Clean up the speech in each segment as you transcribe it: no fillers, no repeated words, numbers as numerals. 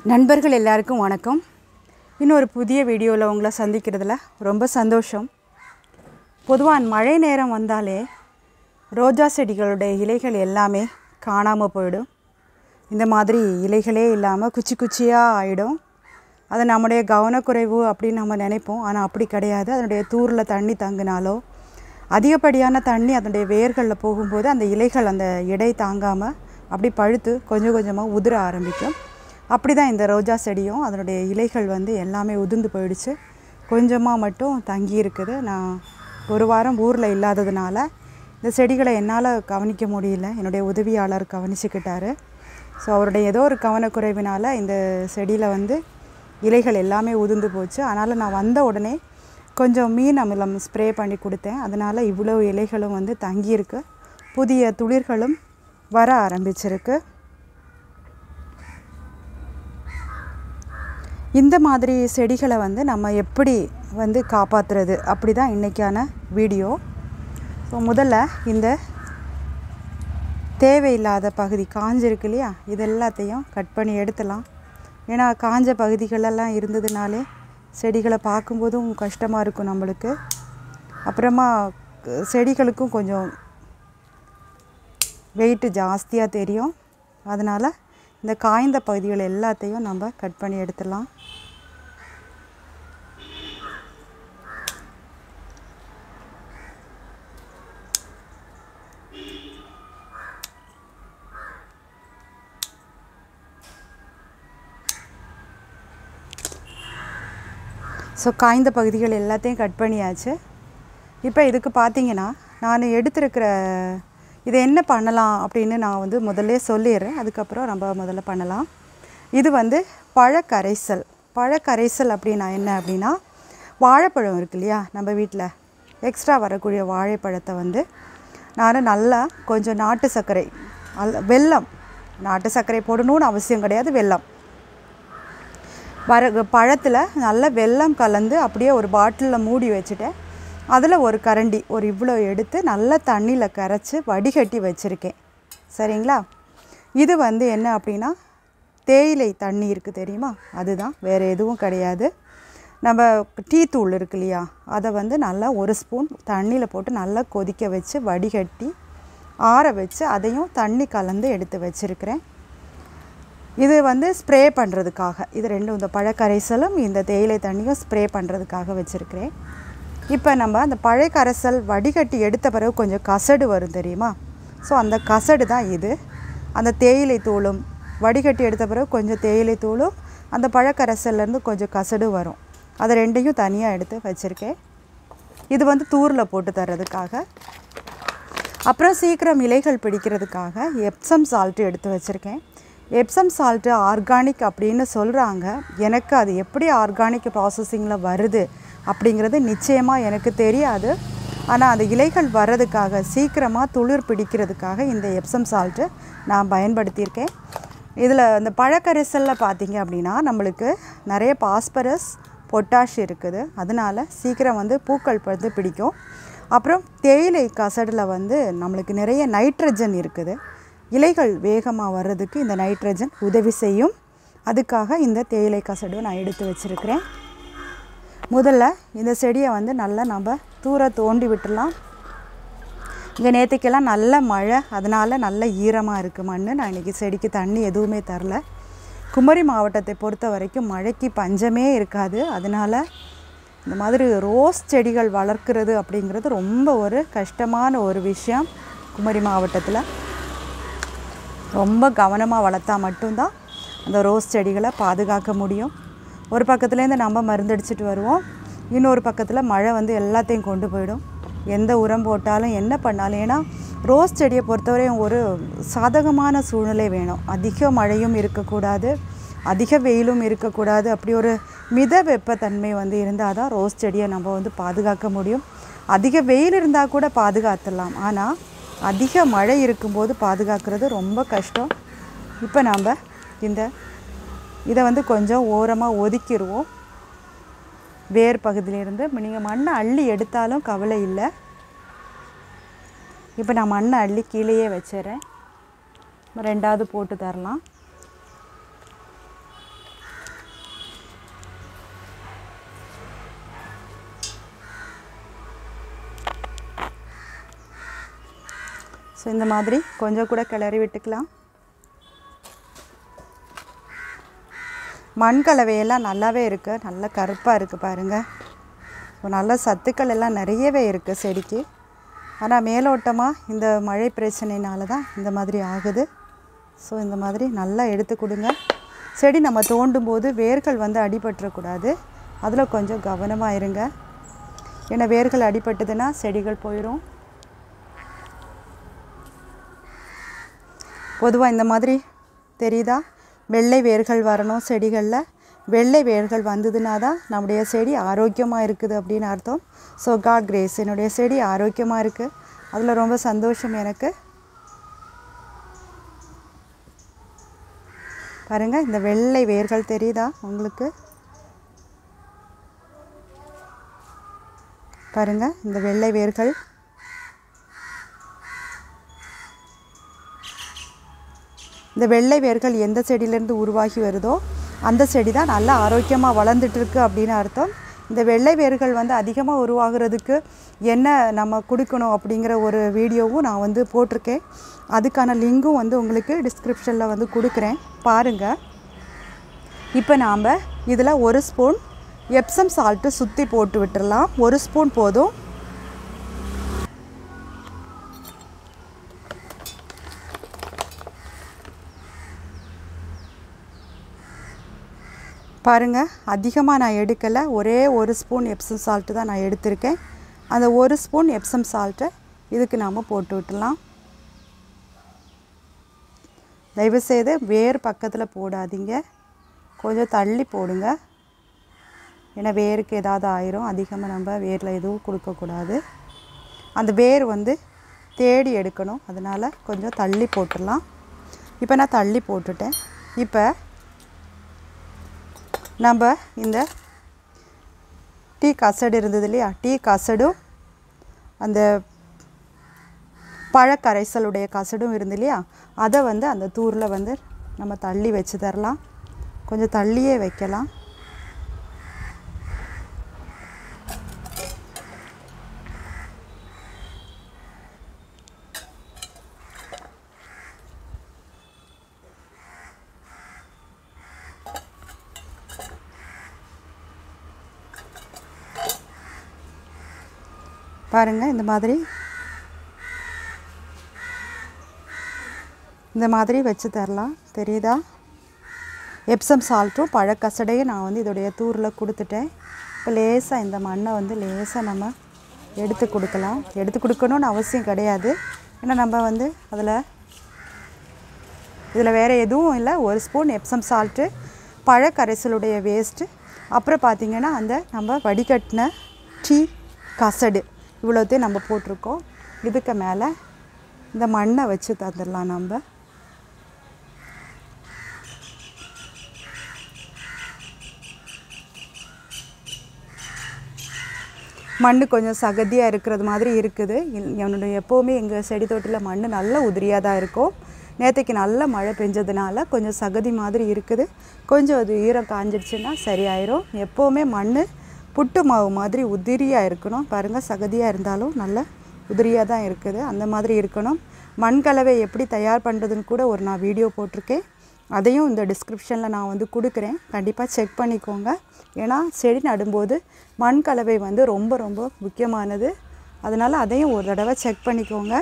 நண்பர்கள் எல்லாருக்கும் வணக்கம். இன்னொரு புதிய வீடியோவில் உங்களை சந்திக்கிறதுல ரொம்ப சந்தோஷம். பொதுவாக மழை நேரம் வந்தாலே ரோஜா செடிகளுடைய இலைகள் எல்லாமே காணாமல் போயிடும். இந்த மாதிரி இலைகளே இல்லாமல் குச்சி குச்சியாக ஆகிடும். அது நம்முடைய கவனக்குறைவு அப்படின்னு நம்ம நினைப்போம். ஆனால் அப்படி கிடையாது. அதனுடைய தூரில் தண்ணி தங்கினாலோ அதிகப்படியான தண்ணி அதனுடைய வேர்களில் போகும்போது அந்த இலைகள் அந்த எடை தாங்காமல் அப்படி பழுத்து கொஞ்சம் கொஞ்சமாக உதிர ஆரம்பிக்கும். அப்படி தான் இந்த ரோஜா செடியும் அதனுடைய இலைகள் எல்லாமே உதிர்ந்து போயிடுச்சு. கொஞ்சமாக மட்டும் தங்கி இருக்குது. நான் ஒரு வாரம் ஊரில் இல்லாததுனால இந்த செடிகளை என்னால் கவனிக்க முடியல. என்னுடைய உதவியாளர் கவனிச்சுக்கிட்டாரு. ஸோ அவருடைய ஏதோ ஒரு கவனக்குறைவினால் இந்த செடியில் இலைகள் எல்லாமே உதிர்ந்து போச்சு. அதனால் நான் வந்த உடனே கொஞ்சம் மீன் அமிலம் ஸ்ப்ரே பண்ணி கொடுத்தேன். அதனால் இவ்வளோ இலைகளும் தங்கியிருக்கு. புதிய துளிர்களும் வர ஆரம்பிச்சிருக்கு. இந்த மாதிரி செடிகளை நம்ம எப்படி காப்பாற்றுறது அப்படி தான் இன்றைக்கான வீடியோ. ஸோ முதல்ல இந்த தேவையில்லாத பகுதி காஞ்சிருக்கு இல்லையா, இது எல்லாத்தையும் கட் பண்ணி எடுத்துலாம். ஏன்னா காஞ்ச பகுதிகளெல்லாம் இருந்ததுனாலே செடிகளை பார்க்கும்போதும் கஷ்டமாக இருக்கும் நம்மளுக்கு. அப்புறமா செடிகளுக்கும் கொஞ்சம் வெயிட்டு ஜாஸ்தியாக தெரியும். அதனால் இந்த காய்ந்த பகுதிகள் எல்லாத்தையும் நம்ம கட் பண்ணி எடுத்துடலாம். ஸோ காய்ந்த பகுதிகள் எல்லாத்தையும் கட் பண்ணியாச்சு. இப்போ இதுக்கு பார்த்திங்கன்னா நான் எடுத்துருக்கிற இதை என்ன பண்ணலாம் அப்படின்னு நான் முதல்ல சொல்லிடுறேன். அதுக்கப்புறம் நம்ம முதல்ல பண்ணலாம். இது பழக்கரைசல். பழக்கரைசல் அப்படின்னா என்ன அப்படின்னா, வாழைப்பழம் இருக்கு இல்லையா, நம்ம வீட்டில் எக்ஸ்ட்ரா வரக்கூடிய வாழைப்பழத்தை நான் நல்லா கொஞ்சம் நாட்டு சர்க்கரை, வெல்லம், நாட்டு சர்க்கரை போடணும்னு அவசியம் கிடையாது, வெல்லம் பழத்தில் நல்ல வெல்லம் கலந்து அப்படியே ஒரு பாட்டிலில் மூடி வச்சுட்டேன். அதில் ஒரு கரண்டி ஒரு இவ்வளோ எடுத்து நல்ல தண்ணியில் கரைச்சி வடிகட்டி வச்சுருக்கேன். சரிங்களா? இது என்ன அப்படின்னா தேயிலை தண்ணி இருக்குது தெரியுமா, அதுதான், வேறு எதுவும் கிடையாது. நம்ம டீ தூள் இருக்கு இல்லையா, அதை நல்லா ஒரு ஸ்பூன் தண்ணியில் போட்டு நல்லா கொதிக்க வச்சு வடிகட்டி ஆற வச்சு அதையும் தண்ணி கலந்து எடுத்து வச்சுருக்கிறேன். இது ஸ்ப்ரே பண்ணுறதுக்காக, இது ரெண்டும், இந்த பழக்கரைசலும் இந்த தேயிலை தண்ணியும் ஸ்ப்ரே பண்ணுறதுக்காக வச்சுருக்கிறேன். இப்போ நம்ம அந்த பழக்கரைசல் வடிகட்டி எடுத்த பிறகு கொஞ்சம் கசடு வரும் தெரியுமா. ஸோ அந்த கசடு தான் இது. அந்த தேயிலை தூளும் வடிகட்டி எடுத்த பிறகு கொஞ்சம் தேயிலை தூளும் அந்த பழக்கரைசல்லேருந்து கொஞ்சம் கசடு வரும். அதை ரெண்டையும் தனியாக எடுத்து வச்சுருக்கேன். இது தூரில் போட்டு தர்றதுக்காக. அப்புறம் சீக்கிரம் இலைகள் பிடிக்கிறதுக்காக எப்சம் சால்ட்டு எடுத்து வச்சுருக்கேன். எப்சம் சால்ட்டு ஆர்கானிக் அப்படின்னு சொல்கிறாங்க. எனக்கு அது எப்படி ஆர்கானிக் ப்ராசஸிங்கில் வருது அப்படிங்கிறது நிச்சயமாக எனக்கு தெரியாது. ஆனால் அந்த இலைகள் வர்றதுக்காக, சீக்கிரமாக துளிர் பிடிக்கிறதுக்காக இந்த எப்சம் சால்ட்டு நான் பயன்படுத்தியிருக்கேன். இதில் இந்த பழக்கரைசலில் பார்த்திங்க அப்படின்னா நம்மளுக்கு நிறைய பாஸ்பரஸ், பொட்டாஷ் இருக்குது. அதனால் சீக்கிரம் பூக்கள் பிடிக்கும். அப்புறம் தேயிலை கசடில் நம்மளுக்கு நிறைய நைட்ரஜன் இருக்குது. இலைகள் வேகமாக வர்றதுக்கு இந்த நைட்ரஜன் உதவி செய்யும். அதுக்காக இந்த தேயிலை கசடு நான் எடுத்து வச்சுருக்கிறேன். முதல்ல இந்த செடியை நல்லா நம்ம தூர தோண்டி விட்டுடலாம். இங்கே நேற்றுக்கெல்லாம் நல்ல மழை, அதனால் நல்ல ஈரமாக இருக்குது மண். நான் இன்றைக்கி செடிக்கு தண்ணி எதுவுமே தரல. குமரி மாவட்டத்தை பொறுத்த வரைக்கும் மழைக்கு பஞ்சமே இருக்காது. அதனால் இந்த மாதிரி ரோஸ் செடிகள் வளர்க்குறது அப்படிங்கிறது ரொம்ப ஒரு கஷ்டமான ஒரு விஷயம். குமரி மாவட்டத்தில் ரொம்ப கவனமாக வளர்த்தா மட்டும்தான் அந்த ரோஸ் செடிகளை பாதுகாக்க முடியும். ஒரு பக்கத்துலேருந்து நம்ம மருந்தடிச்சிட்டு வருவோம், இன்னொரு பக்கத்தில் மழை எல்லாத்தையும் கொண்டு போயிடும். எந்த உரம் போட்டாலும் என்ன பண்ணாலும். ஏன்னா ரோஸ் செடியை பொறுத்தவரையும் ஒரு சாதகமான சூழ்நிலை வேணும். அதிக மழையும் இருக்கக்கூடாது, அதிக வெயிலும் இருக்கக்கூடாது. அப்படி ஒரு மித வெப்பத்தன்மை இருந்தால் தான் ரோஸ் செடியை நம்ம பாதுகாக்க முடியும். அதிக வெயில் இருந்தால் கூட பாதுகாத்துடலாம், ஆனால் அதிக மழை இருக்கும்போது பாதுகாக்கிறது ரொம்ப கஷ்டம். இப்போ நம்ம இதை கொஞ்சம் ஓரமாக ஒதுக்கிடுவோம். வேர் பகுதியிலேருந்து நீங்கள் மண்ணை அள்ளி எடுத்தாலும் கவலை இல்லை. இப்போ நான் மண்ணை அள்ளி கீழேயே வச்சிடறேன். ரெண்டாவது போட்டு தரலாம். ஸோ இந்த மாதிரி கொஞ்சம் கூட கிளறி விட்டுக்கலாம். மண் கலவையெல்லாம் நல்லாவே இருக்குது, நல்ல கருப்பாக இருக்குது பாருங்கள். நல்ல சத்துக்கள் எல்லாம் நிறையவே இருக்குது செடிக்கு. ஆனால் மேலோட்டமாக இந்த மழை பிரச்சனையினால தான் இந்த மாதிரி ஆகுது. ஸோ இந்த மாதிரி நல்லா எடுத்து கொடுங்க. செடி நம்ம தோண்டும் போது வேர்கள் வந்து அடிபட்டுறக்கூடாது, அதில் கொஞ்சம் கவனமாக இருங்க. ஏன்னா வேர்கள் அடிபட்டதுன்னா செடிகள் போயிடும். பொதுவாக இந்த மாதிரி தெரியுதா, வெள்ளை வேர்கள் வரணும் செடிகளில். வெள்ளை வேர்கள் வந்ததுனா தான் நம்முடைய செடி ஆரோக்கியமாக இருக்குது அப்படின்னு அர்த்தம். ஸோ காட் கிரேஸ், என்னுடைய செடி ஆரோக்கியமாக இருக்குது, அதில் ரொம்ப சந்தோஷம் எனக்கு. பாருங்கள், இந்த வெள்ளை வேர்கள் தெரியுதா உங்களுக்கு? பாருங்கள், இந்த வெள்ளை வேர்கள். இந்த வெள்ளை வேர்கள் எந்த செடியிலேருந்து உருவாகி வருதோ அந்த செடி தான் நல்லா ஆரோக்கியமாக வளர்ந்துட்டுருக்கு அப்படின்னு அர்த்தம். இந்த வெள்ளை வேர்கள் வந்து அதிகமாக உருவாகிறதுக்கு என்ன நம்ம கொடுக்கணும் அப்படிங்கிற ஒரு வீடியோவும் நான் வந்து போட்டிருக்கேன். அதுக்கான லிங்கும் வந்து உங்களுக்கு டிஸ்கிரிப்ஷனில் வந்து கொடுக்குறேன், பாருங்கள். இப்போ நாம் இதில் 1 ஸ்பூன் எப்சம் சால்ட்டு சுற்றி போட்டு விட்டுடலாம். 1 ஸ்பூன் போதும். பாருங்கள், அதிகமாக நான் எடுக்கலை, ஒரே 1 ஸ்பூன் எப்சம் சால்ட்டு தான் நான் எடுத்திருக்கேன். அந்த 1 ஸ்பூன் எப்சம் சால்ட்டை இதுக்கு நாம் போட்டு விட்டுடலாம். தயவுசெய்து வேர் பக்கத்தில் போடாதீங்க, கொஞ்சம் தள்ளி போடுங்க. ஏன்னா வேருக்கு ஏதாவது ஆயிரும். அதிகமாக நம்ம வேரில் எதுவும் கொடுக்கக்கூடாது. அந்த வேர் வந்து தேடி எடுக்கணும், அதனால் கொஞ்சம் தள்ளி போட்டுடலாம். இப்போ நான் தள்ளி போட்டுட்டேன். இப்போ நம்ம இந்த டீ கசடு இருந்தது இல்லையா, டீ கசடும் அந்த பழக்கரைசலுடைய கசடும் இருந்து இல்லையா, அதை வந்து அந்த தூரில் வந்து நம்ம தள்ளி வச்சு தரலாம். கொஞ்சம் தள்ளியே வைக்கலாம். பாருங்கள், இந்த மாதிரி வச்சு தரலாம். தெரியுதா? எப்சம் சால்ட்டும் பழக்கசடையும் நான் வந்து இதோடைய தூரில் கொடுத்துட்டேன். இப்போ லேசாக இந்த மண்ணை வந்து லேசாக நம்ம எடுத்து கொடுக்கலாம். எடுத்து கொடுக்கணும்னு அவசியம் கிடையாது, ஏன்னா நம்ம வந்து இதில் வேறு எதுவும் இல்லை. 1 ஸ்பூன் எப்சம் சால்ட்டு, பழக்கரைசலுடைய வேஸ்ட்டு, அப்புறம் பார்த்திங்கன்னா அந்த நம்ம வடிகட்டின டீ கசடு, இவ்வளோத்தையும் நம்ம போட்டிருக்கோம். இதுக்கு மேலே இந்த மண்ணை வச்சு தந்துடலாம். நம்ம மண் கொஞ்சம் சகதியாக இருக்கிறது மாதிரி இருக்குது. என்னுடைய எப்போவுமே எங்கள் செடி தோட்டத்தில் மண் நல்ல உதிரியாக தான் இருக்கும். நேற்றுக்கு நல்ல மழை பெஞ்சதுனால கொஞ்சம் சகதி மாதிரி இருக்குது. கொஞ்சம் அது ஈரம் காஞ்சிடுச்சுன்னா சரியாயிரும். எப்போவுமே மண் புட்டு மாவு மாதிரி உதிரியாக இருக்கணும். பாருங்கள், சகதியாக இருந்தாலும் நல்ல உதிரியாக தான் இருக்குது, அந்த மாதிரி இருக்கணும். மண் கலவை எப்படி தயார் பண்ணுறதுன்னு கூட நான் வீடியோ போட்டிருக்கேன். அதையும் இந்த டிஸ்கிரிப்ஷனில் நான் வந்து கொடுக்குறேன், கண்டிப்பாக செக் பண்ணிக்கோங்க. ஏன்னா செடி நடும்போது மண் கலவை வந்து ரொம்ப ரொம்ப முக்கியமானது. அதனால் அதையும் ஒரு தடவை செக் பண்ணிக்கோங்க.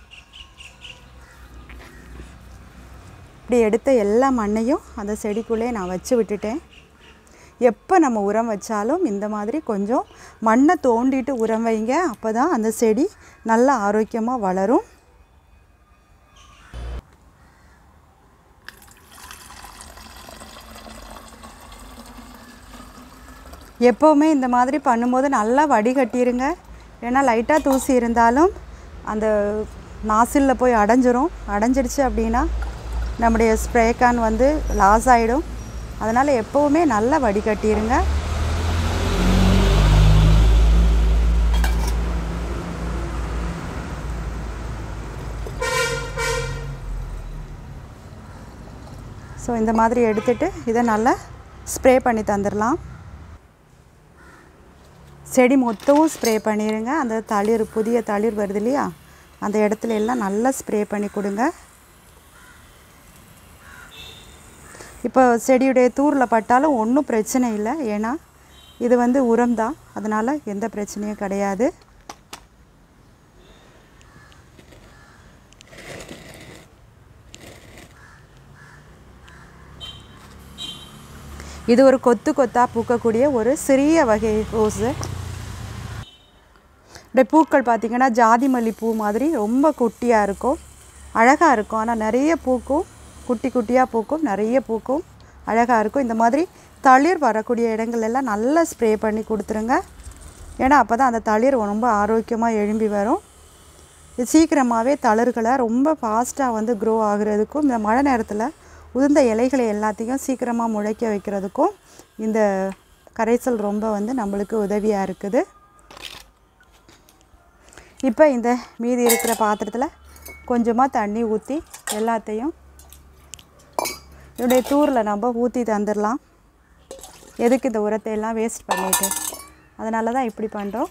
இப்படி எடுத்த எல்லா மண்ணையும் அந்த செடிக்குள்ளே நான் வச்சு விட்டுட்டேன். எப்போ நம்ம உரம் வச்சாலும் இந்த மாதிரி கொஞ்சம் மண்ணை தோண்டிட்டு உரம் வைங்க, அப்போ தான் அந்த செடி நல்லா ஆரோக்கியமாக வளரும். எப்போவுமே இந்த மாதிரி பண்ணும்போது நல்லா வடிகட்டிடுங்க. ஏன்னா லைட்டாக தூசி இருந்தாலும் அந்த நாசிலில் போய் அடைஞ்சிடுச்சு அப்படின்னா நம்முடைய ஸ்ப்ரே கேன் வந்து லாஸ் ஆகிடும். அதனால் எப்போவுமே நல்லா வடிகட்டிடுங்க. ஸோ இந்த மாதிரி எடுத்துகிட்டு இதை நல்லா ஸ்ப்ரே பண்ணி தந்துடலாம். செடி மொத்தமும் ஸ்ப்ரே பண்ணிடுங்க. அந்த தளிர், புதிய தளிர் வருது இல்லையா, அந்த இடத்துல எல்லாம் நல்லா ஸ்ப்ரே பண்ணி கொடுங்க. இப்போ செடியுடைய தூரில் பட்டாலும் ஒன்றும் பிரச்சனை இல்லை, ஏன்னா இது வந்து உரம் தான், அதனால் எந்த பிரச்சனையும் கிடையாது. இது ஒரு கொத்து கொத்தாக பூக்கக்கூடிய ஒரு சிறிய வகை ரோஸு. இந்த பூக்கள் பார்த்திங்கன்னா ஜாதி மல்லி பூ மாதிரி ரொம்ப குட்டியாக இருக்கும், அழகாக இருக்கும். ஆனால் நிறைய பூக்கும், குட்டி குட்டியாக பூக்கும், நிறைய பூக்கும், அழகாக இருக்கும். இந்த மாதிரி தளிர் வரக்கூடிய இடங்கள்லாம் நல்லா ஸ்ப்ரே பண்ணி கொடுத்துருங்க. ஏன்னா அப்போ தான் அந்த தளிர் ரொம்ப ஆரோக்கியமாக எழும்பி வரும். இது சீக்கிரமாகவே தளிர்களை ரொம்ப ஃபாஸ்ட்டாக வந்து க்ரோ ஆகுறதுக்கும், இந்த மழை நேரத்தில் உதிர்ந்த இலைகளை எல்லாத்தையும் சீக்கிரமாக முளைக்க வைக்கிறதுக்கும் இந்த கரைசல் ரொம்ப வந்து நம்மளுக்கு உதவியாக இருக்குது. இப்போ இந்த மீதி இருக்கிற பாத்திரத்தில் கொஞ்சமாக தண்ணி ஊற்றி எல்லாத்தையும் இதோடைய தூரில் நம்ம ஊற்றி தந்துடலாம். எதுக்கு இந்த உரத்தை எல்லாம் வேஸ்ட் பண்ணிட்டு, அதனால தான் இப்படி பண்ணுறோம்.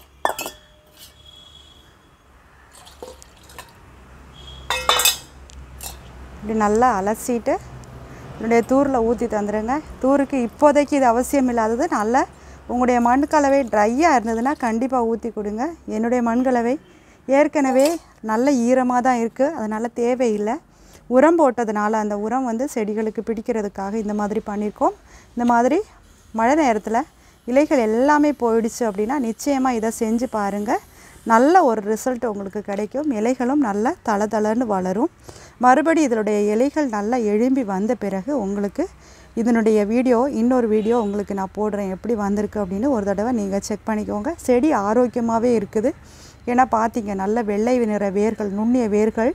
இப்படி நல்லா அலசிட்டு என்னுடைய தூரில் ஊற்றி தந்துடுங்க. தூருக்கு இப்போதைக்கு இது அவசியம் இல்லாதது, நல்ல உங்களுடைய மண்கலவை ட்ரையாக இருந்ததுன்னா கண்டிப்பாக ஊற்றி கொடுங்க. என்னுடைய மண்கலவை ஏற்கனவே நல்ல ஈரமாக தான் இருக்குது, அதனால் தேவையில்லை. உரம் போட்டதுனால அந்த உரம் வந்து செடிகளுக்கு பிடிக்கிறதுக்காக இந்த மாதிரி பண்ணியிருக்கோம். இந்த மாதிரி மழை நேரத்தில் இலைகள் எல்லாமே போயிடுச்சு அப்படின்னா நிச்சயமாக இதை செஞ்சு பாருங்கள், நல்ல ஒரு ரிசல்ட் உங்களுக்கு கிடைக்கும். இலைகளும் நல்லா தளதளன்னு வளரும். மறுபடி இதனுடைய இலைகள் நல்லா எழும்பி வந்த பிறகு உங்களுக்கு இதனுடைய இன்னொரு வீடியோ உங்களுக்கு நான் போடுறேன், எப்படி வந்திருக்கு அப்படின்னு ஒரு தடவை நீங்கள் செக் பண்ணிக்கோங்க. செடி ஆரோக்கியமாகவே இருக்குது. ஏன்னா பார்த்தீங்க, நல்ல வெள்ளை நிற வேர்கள், நுண்ணிய வேர்கள்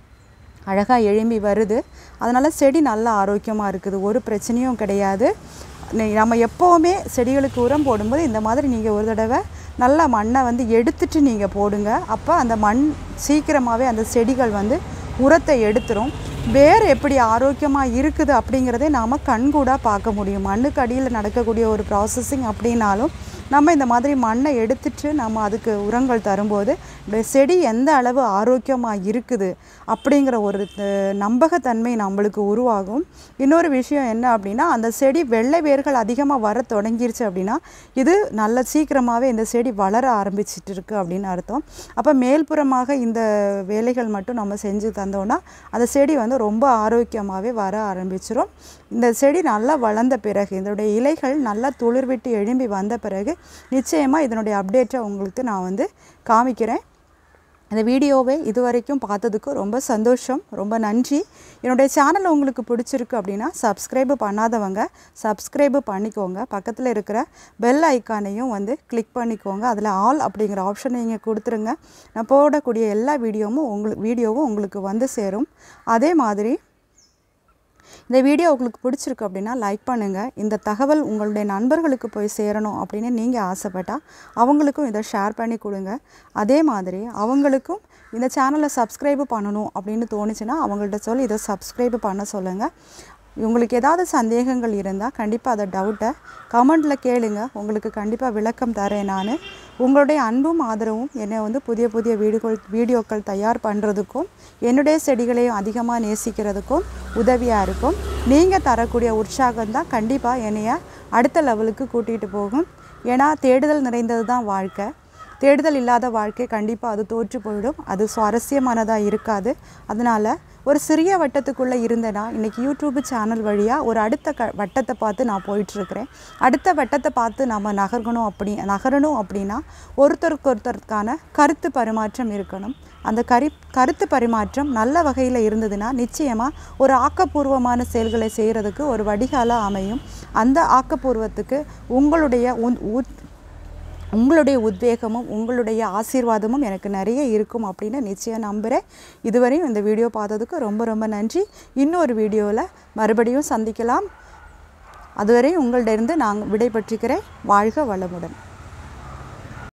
அழகாக எழும்பி வருது. அதனால் செடி நல்லா ஆரோக்கியமாக இருக்குது, ஒரு பிரச்சனையும் கிடையாது. நம்ம எப்போவுமே செடிகளுக்கு உரம் போடும்போது இந்த மாதிரி நீங்கள் ஒரு தடவை நல்லா மண்ணை வந்து எடுத்துட்டு நீங்கள் போடுங்க. அப்போ அந்த மண் சீக்கிரமாகவே அந்த செடிகள் வந்து உரத்தை எடுத்துரும். வேர் எப்படி ஆரோக்கியமாக இருக்குது அப்படிங்கிறதே நாம் கண்கூடாக பார்க்க முடியும். மண்ணுக்கு அடியில் நடக்கக்கூடிய ஒரு ப்ராசஸிங் அப்படின்னாலும் நம்ம இந்த மாதிரி மண்ணை எடுத்துட்டு நம்ம அதுக்கு உரங்கள் தரும்போது செடி எந்த அளவு ஆரோக்கியமாக இருக்குது அப்படிங்கிற ஒரு நம்பகத்தன்மை நம்மளுக்கு உருவாகும். இன்னொரு விஷயம் என்ன அப்படின்னா, அந்த செடி வெள்ளை வேர்கள் அதிகமாக வர தொடங்கிருச்சு அப்படின்னா இது நல்ல சீக்கிரமாகவே இந்த செடி வளர ஆரம்பிச்சிட்டு இருக்குது அப்படின்னு அர்த்தம். அப்போ மேல்புறமாக இந்த வேலைகள் மட்டும் நம்ம செஞ்சு தந்தோன்னா அந்த செடி வந்து ரொம்ப ஆரோக்கியமாகவே வர ஆரம்பிச்சிடும். இந்த செடி நல்லா வளர்ந்த பிறகு, இதனுடைய இலைகள் நல்லா துளிர் விட்டு எழும்பி வந்த பிறகு நிச்சயமாக இதனுடைய அப்டேட்டை உங்களுக்கு நான் வந்து காமிக்கிறேன். இந்த வீடியோவை இதுவரைக்கும் பார்த்ததுக்கு ரொம்ப சந்தோஷம், ரொம்ப நன்றி. என்னுடைய சேனல் உங்களுக்கு பிடிச்சிருக்கு அப்படின்னா சப்ஸ்கிரைபு பண்ணாதவங்க சப்ஸ்கிரைபு பண்ணிக்கோங்க. பக்கத்தில் இருக்கிற பெல் ஐக்கானையும் வந்து கிளிக் பண்ணிக்கோங்க. அதில் ஆல் அப்படிங்கிற ஆப்ஷனை நீங்கள் கொடுத்துருங்க. நான் போடக்கூடிய எல்லா வீடியோவும் உங்களுக்கு வந்து சேரும். அதே மாதிரி இந்த வீடியோ உங்களுக்கு பிடிச்சிருக்கு அப்படின்னா லைக் பண்ணுங்கள். இந்த தகவல் உங்களுடைய நண்பர்களுக்கு போய் சேரணும் அப்படின்னு நீங்கள் ஆசைப்பட்டால் அவங்களுக்கும் இதை ஷேர் பண்ணி கொடுங்க. அதே மாதிரி அவங்களுக்கும் இந்த சேனலை சப்ஸ்கிரைபு பண்ணணும் அப்படின்னு தோணுச்சுன்னா அவங்கள்ட்ட இதை சப்ஸ்கிரைபு பண்ண சொல்லுங்கள். உங்களுக்கு ஏதாவது சந்தேகங்கள் இருந்தால் கண்டிப்பாக அதை டவுட்டை கமெண்டில் கேளுங்க, உங்களுக்கு கண்டிப்பாக விளக்கம் தரேன் நான். உங்களுடைய அன்பும் ஆதரவும் என்னை வந்து புதிய புதிய வீடியோக்கள் தயார் பண்ணுறதுக்கும் என்னுடைய செடிகளையும் அதிகமாக நேசிக்கிறதுக்கும் உதவியாக இருக்கும். நீங்கள் தரக்கூடிய உற்சாகம்தான் கண்டிப்பாக என்னைய அடுத்த லெவலுக்கு கூட்டிகிட்டு போகும். ஏன்னா தேடுதல் நிறைந்தது தான் வாழ்க்கை. தேடுதல் இல்லாத வாழ்க்கை கண்டிப்பாக அது தோற்று போயிடும், அது சுவாரஸ்யமானதாக இருக்காது. அதனால் ஒரு சிறிய வட்டத்துக்குள்ளே இருந்தேன்னா இன்றைக்கி யூடியூப் சேனல் வழியாக ஒரு அடுத்த வட்டத்தை பார்த்து நான் போயிட்டுருக்கிறேன். அடுத்த வட்டத்தை பார்த்து நம்ம நகரணும் அப்படின்னா ஒருத்தருக்கான கருத்து பரிமாற்றம் இருக்கணும். அந்த கருத்து பரிமாற்றம் நல்ல வகையில் இருந்ததுன்னா நிச்சயமாக ஒரு ஆக்கப்பூர்வமான செயல்களை செய்கிறதுக்கு ஒரு வடிகாலாக அமையும். அந்த ஆக்கப்பூர்வத்துக்கு உங்களுடைய உத்வேகமும் உங்களுடைய ஆசீர்வாதமும் எனக்கு நிறைய இருக்கும் அப்படின்னு நிச்சயம் நம்புகிறேன். இதுவரையும் இந்த வீடியோ பார்த்ததுக்கு ரொம்ப ரொம்ப நன்றி. இன்னொரு வீடியோவில் மறுபடியும் சந்திக்கலாம். அதுவரை உங்கள்கிட்ட இருந்து நான் விடைபெற்றுக்கிறேன். வாழ்க வளமுடன்.